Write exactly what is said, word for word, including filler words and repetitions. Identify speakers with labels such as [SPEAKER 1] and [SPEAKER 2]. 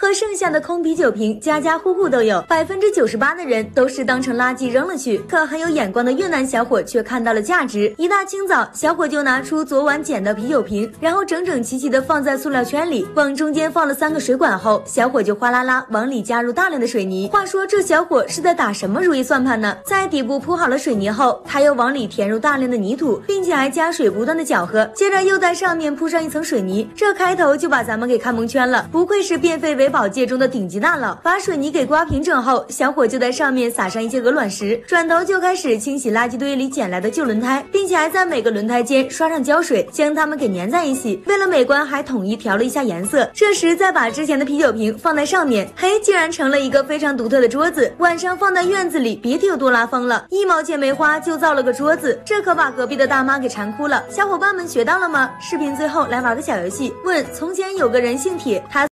[SPEAKER 1] 和剩下的空啤酒瓶家家户户都有，百分之九十八的人都是当成垃圾扔了去。可很有眼光的越南小伙却看到了价值，一大清早，小伙就拿出昨晚捡的啤酒瓶，然后整整齐齐的放在塑料圈里，往中间放了三个水管后，小伙就哗啦啦往里加入大量的水泥。话说这小伙是在打什么如意算盘呢？在底部铺好了水泥后，他又往里填入大量的泥土，并且还加水不断的搅和，接着又在上面铺上一层水泥，这开头就把咱们给看蒙圈了。不愧是变废为宝界中的顶级大佬，把水泥给刮平整后，小伙就在上面撒上一些鹅卵石，转头就开始清洗垃圾堆里捡来的旧轮胎，并且还在每个轮胎间刷上胶水，将它们给粘在一起。为了美观，还统一调了一下颜色。这时再把之前的啤酒瓶放在上面，嘿，竟然成了一个非常独特的桌子。晚上放在院子里，别提有多拉风了。一毛钱没花就造了个桌子，这可把隔壁的大妈给馋哭了。小伙伴们学到了吗？视频最后来玩个小游戏，问从前有个人姓铁，他